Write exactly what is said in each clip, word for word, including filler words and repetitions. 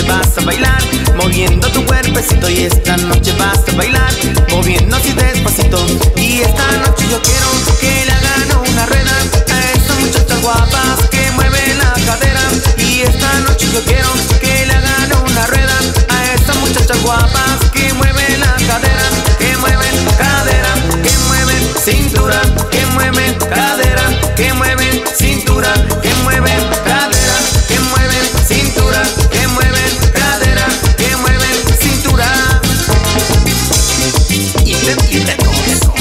vas a bailar, moviendo tu cuerpecito. Y esta noche vas a bailar, moviendo así despacito. Y esta noche yo quiero que le hagan una rueda a estas muchachas guapas que mueven la cadera. Y esta noche yo quiero que le hagan una rueda a estas muchachas guapas que mueven la cadera, que mueven cadera, que mueven cintura, que mueven cadera, que mueven cintura, que mueven cadera, que mueven cintura, que mueven cadera, que mueven cintura. Y te, y te con eso.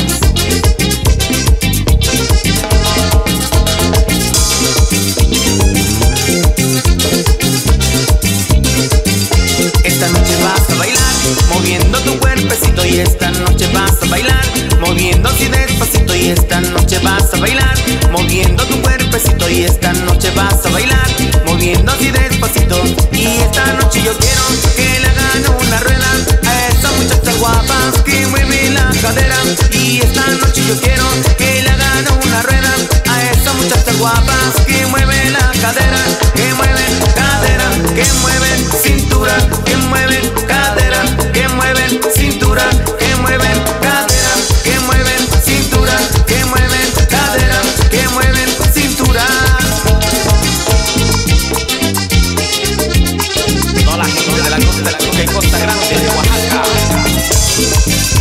Esta noche vas a bailar, moviendo tu cuerpecito. Y esta noche vas a bailar, moviendo así despacito. Y esta noche vas a bailar, moviendo tu cuerpecito. Y esta noche vas a bailar, moviendo así despacito. Y esta noche yo quiero que le hagan una rueda a estas muchachas guapas que mueven la cadera. Y esta noche yo quiero que le hagan una rueda a estas muchachas guapas que mueven la cadera, que mueven cadera, que mueven cintura, que mueven cadera, que mueven cintura, que mueven cadera, que mueven cintura, que mueven cadera, que mueven cintura. Toda la gente de la costa, de la costa y Costa Grande de Oaxaca.